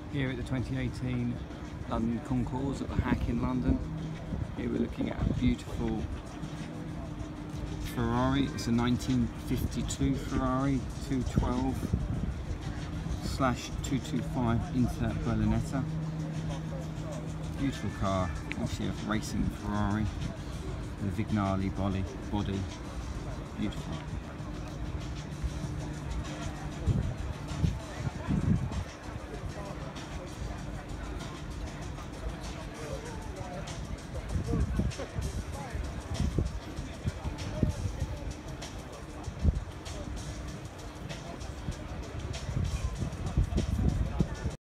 Here at the 2018 London Concours at the Hack in London. Here we're looking at a beautiful Ferrari. It's a 1952 Ferrari 212/225 Inter Berlinetta. Beautiful car, actually a racing Ferrari with a Vignale body. Beautiful.